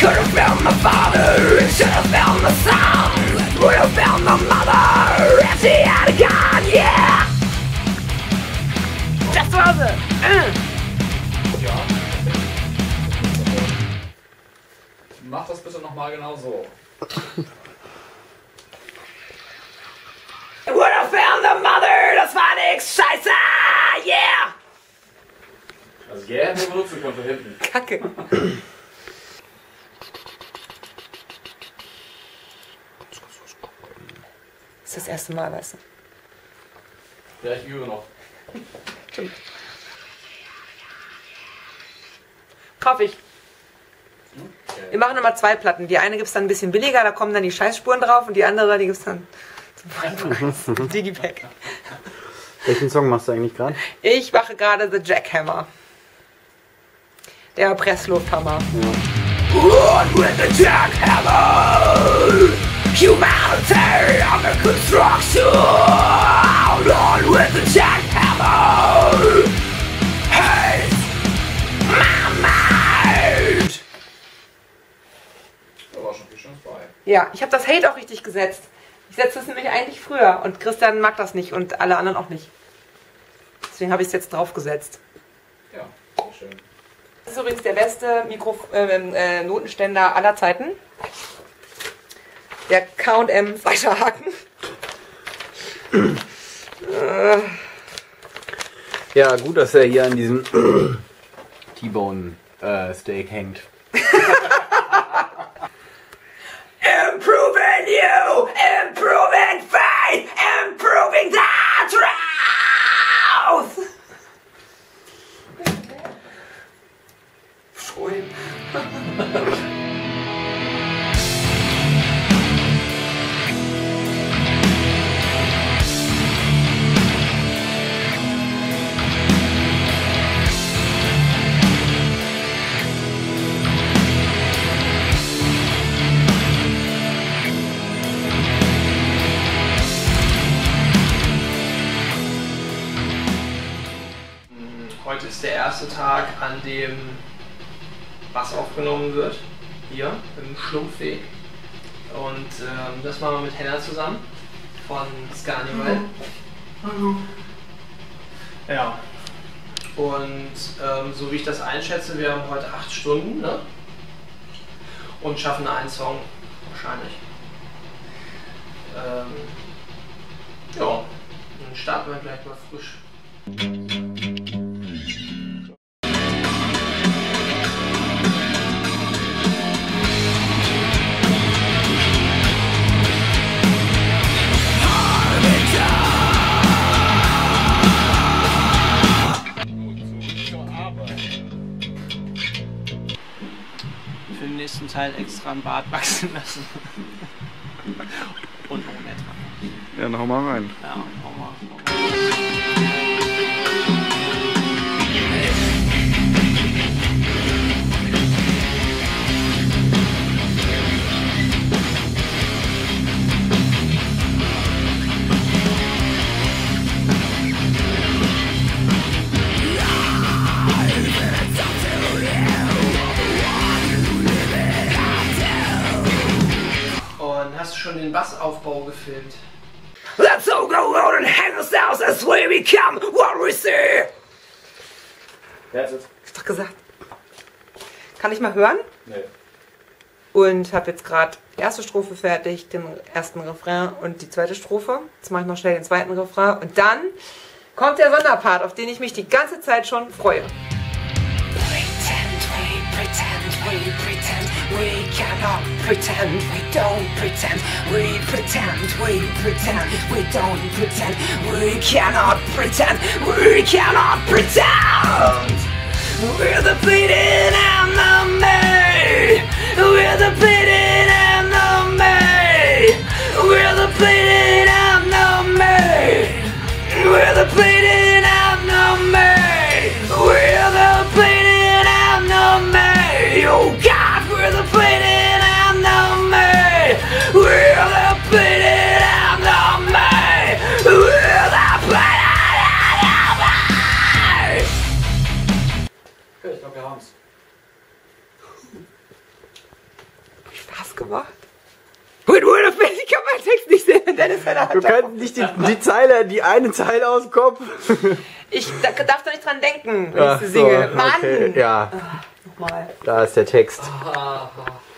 Could have found my father, should have found my son, would have found my mother if she had a gun, yeah! Das war sie! Ja. Mach das bitte nochmal genau so. Would have found the mother, das war nix, scheiße, yeah! Also yeah, hätten wir benutzen können von hinten. Kacke. Das ist das erste Mal, weißt du? Ja, ich übe noch. Stimmt. Kaufe ich. Okay. Wir machen immer 2 Platten. Die eine gibt es dann ein bisschen billiger, da kommen dann die Scheißspuren drauf und die andere, die gibt es dann zum Digipack. Welchen Song machst du eigentlich gerade? Ich mache gerade The Jackhammer. Der Presslufthammer. Ja. Run with the jackhammer! Humanity under construction! Run with the jackhammer! Hey! My mind! Da war schon viel Schönes bei. Ja, ich habe das Hate auch richtig gesetzt. Ich setze das nämlich eigentlich früher und Christian mag das nicht und alle anderen auch nicht. Deswegen habe ich es jetzt draufgesetzt. Ja, sehr schön. Das ist übrigens der beste Notenständer aller Zeiten. Der K&M Weiterhaken. Ja, gut, dass er hier an diesem T-Bone Steak hängt. Improving you, improving faith, improving the truth. Schön. Heute ist der erste Tag, an dem Bass aufgenommen wird, hier im Schlumpfweg. Und das machen wir mit Henna zusammen von Scarnival. Hallo. Ja. Und so wie ich das einschätze, wir haben heute 8 Stunden, ne? Und schaffen einen Song wahrscheinlich. Ja, dann starten wir gleich mal frisch. Für den nächsten Teil extra einen Bart wachsen lassen. Und noch mehr dran. Ja, dann hau mal rein. Ja, hau mal. Und hast du schon den Bassaufbau gefilmt? Let's all go out and hang ourselves as we become what we see. That's it. Ist doch gesagt. Kann ich mal hören? Nee. Und habe jetzt gerade die erste Strophe fertig, den ersten Refrain und die zweite Strophe. Jetzt mache ich noch schnell den zweiten Refrain und dann kommt der Sonderpart, auf den ich mich die ganze Zeit schon freue. We cannot pretend, we don't pretend, we pretend, we pretend, we don't pretend, we cannot pretend, we cannot pretend. We're the bleeding enemy, we're the bleeding enemy, we're the bleeding enemy, we're the bleeding enemy, we're the bleeding enemy, oh God, we're the bleeding enemy, we're the bleeding enemy, we're the bleeding enemy. Okay, ich glaube, wir haben's. Dennis seine Hand Du kannst nicht die eine Zeile aus dem Kopf. Ich darf doch nicht dran denken, wenn Ach ich sie singe. so, Mann! okay, ja, Nochmal. da ist der Text.